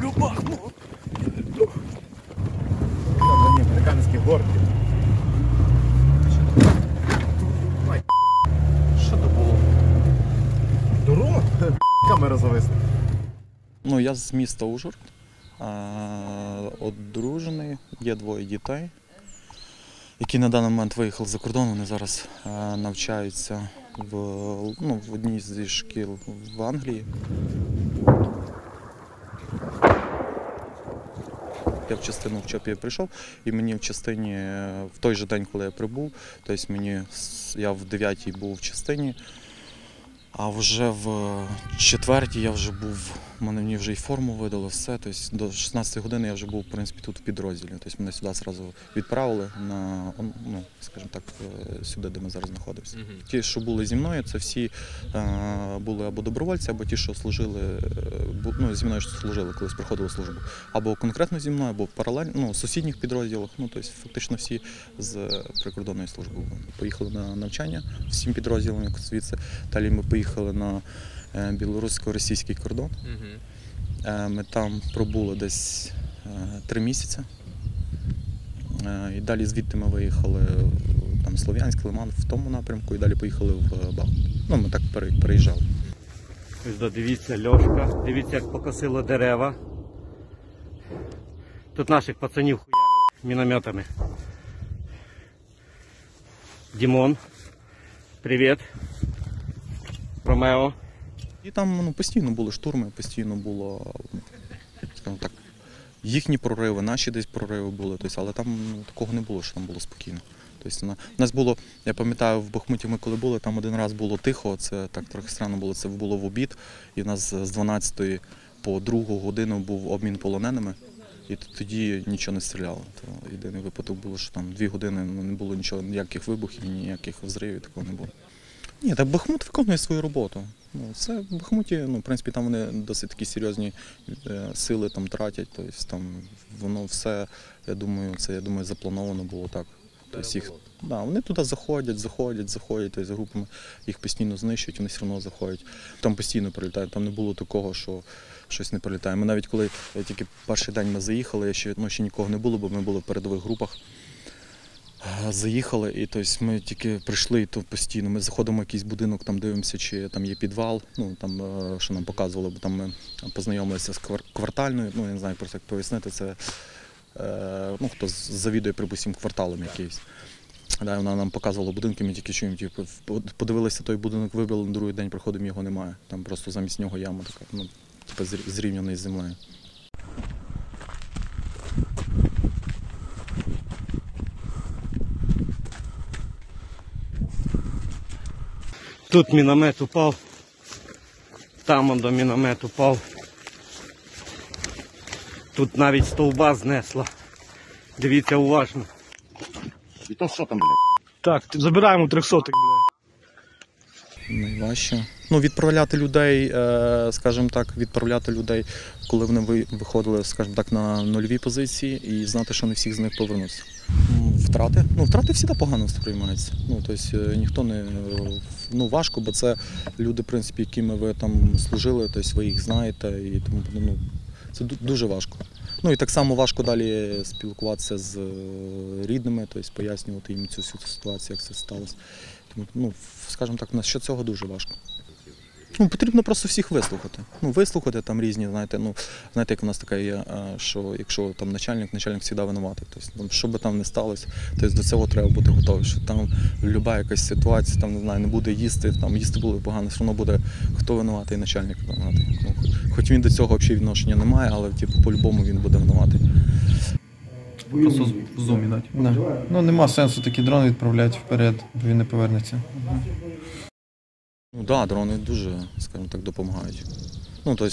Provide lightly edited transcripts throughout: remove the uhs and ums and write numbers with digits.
люблю Бахмут. Там на ній американські горки. Що це було? Дорога? Камера зависла. Ну, я з міста Ужгород, одружений, є двоє дітей, які на даний момент виїхали за кордон, вони зараз навчаються в одній зі шкіл в Англії. Я в частину в ЧОПі прийшов, і мені в частині, в той же день, коли я прибув, тобто я в 9-й був в частині, а вже в 4-й я вже був, мені вже і форму видали, все. Тобто до 16 години я вже був, в принципі, тут в підрозділі. Тобто мене сюди одразу відправили, скажімо так, сюди, де ми зараз знаходимося. Ті, що були зі мною, це всі були або добровольці, або ті, що служили, зі мною служили, колись проходили службу. Або конкретно зі мною, або паралельно, в сусідніх підрозділах. Тобто фактично всі з прикордонної служби поїхали на навчання всім підрозділам, як звідси. Далі ми поїхали на білорусько-російський кордон. Ми там пробули десь 3 місяці. І далі звідти ми виїхали в Слов'янськ, Лиман, в тому напрямку, і далі поїхали в Бахмут. Ми так переїжджали. Ось дивіться, льошка, дивіться, як покосило дерева. Тут наших пацанів хуярили мінометами. Дімон, привіт. Ромео. І там постійно були штурми, постійно було, скажімо так, їхні прориви, наші десь прориви були, але там такого не було, що там було спокійно. Тобто, у нас було, я пам'ятаю, в Бахмуті ми коли були, там один раз було тихо, це так трохи странно було, це було в обід, і в нас з 12 по 2 годину був обмін полоненими, і тоді нічого не стріляло. Єдиний випадок було, що там 2 години не було нічого, ніяких вибухів, ніяких взривів, такого не було. Ні, так Бахмут виконує свою роботу. Це в Бахмуті, в принципі, там вони досить такі серйозні сили там тратять. Тобто там воно все, я думаю, заплановано було так. Тобто вони туди заходять, тобто групами їх постійно знищують, вони все одно заходять. Там постійно прилітають, там не було такого, що щось не прилітає. Ми навіть коли тільки перший день ми заїхали, ще нікого не було, бо ми були в передових групах. Заїхали, і тобто, ми тільки прийшли, і то постійно. Ми заходимо в якийсь будинок, там дивимося, чи там є підвал, там, що нам показували, бо там ми познайомилися з квартальною, я не знаю просто як пояснити, це хто завідує, припустимо, кварталом якийсь. Вона нам показувала будинки, ми тільки чуємо, подивилися той будинок, вибрали, на другий день приходимо, його немає. Там просто замість нього яма така, зрівняна з землею. Тут міномет упав, там до міномет упав. Тут навіть стовба знесла. Дивіться уважно. І то що там, блядь? Так, забираємо 300, блядь. Найважче. Відправляти людей, скажімо так, коли вони виходили, скажімо так, на нульові позиції і знати, що не всіх з них повернуться. Втрати? Втрати завжди погано сприймаються. Тобто ніхто не... важко, бо це люди, в принципі, якими ви там служили, тобто ви їх знаєте і тому це дуже важко. І так само важко далі спілкуватися з рідними, тобто пояснювати їм цю ситуацію, як це сталося. Тому, скажімо так, що цього дуже важко. Потрібно просто всіх вислухати. Вислухати там різні, знаєте, як у нас така є, що якщо там начальник завжди винуватий. Тобто, що би там не сталося, тобто до цього треба бути готовим. Що там люба якась ситуація, там, не знаю, не буде їсти, там їсти було погано, все одно буде хто винуватий, начальник винуватий. Хоч він до цього взагалі відношення не має, але по-любому він буде винуватий. Просто в зумі дати. Да. Нема сенсу такі дрони відправляти вперед, бо він не повернеться. Так, дрони дуже, скажімо так, допомагають. Тобто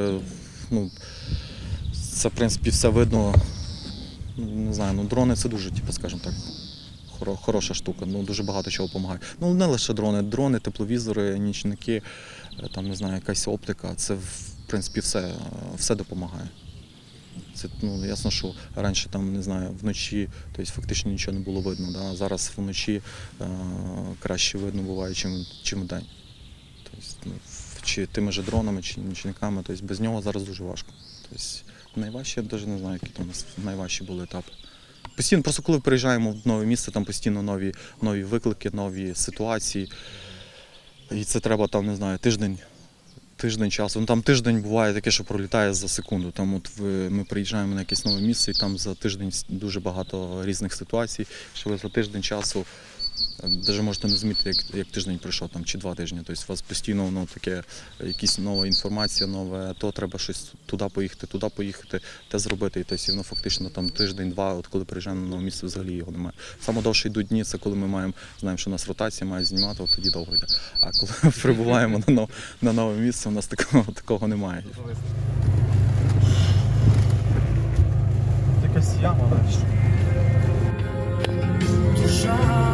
це, в принципі, все видно, не знаю, дрони це дуже, скажімо так, хороша штука, дуже багато чого допомагає. Не лише дрони, тепловізори, нічники, там, не знаю, якась оптика, це, в принципі, все допомагає. Це, ясно, що раніше, там, не знаю, вночі, тобто фактично нічого не було видно, да? Зараз вночі краще видно буває, чим вдень. Тобто, чи тими же дронами, чи нічниками, тобто без нього зараз дуже важко. Тобто, Найважче, я навіть не знаю, які там у нас найважчі були етапи. Постійно, просто коли приїжджаємо в нове місце, там постійно нові виклики, нові ситуації. І це треба там, не знаю, тиждень часу. Ну там тиждень буває таке, що пролітає за секунду. Там от ми приїжджаємо на якесь нове місце, і там за тиждень дуже багато різних ситуацій, що ви за тиждень часу навіть можете не змітити, як тиждень пройшов там, чи 2 тижні. Тобто у вас постійно воно таке, якась нова інформація, нове, то треба щось туди поїхати, те зробити. І тобто, воно фактично там тиждень-два, от коли приїжджаємо на нове місце, взагалі його немає. Саме довше йдуть дні, це коли ми знаємо, що у нас ротація має знімати, от тоді довго йде. А коли прибуваємо на нове місце, у нас такого немає. Якась яма, Душа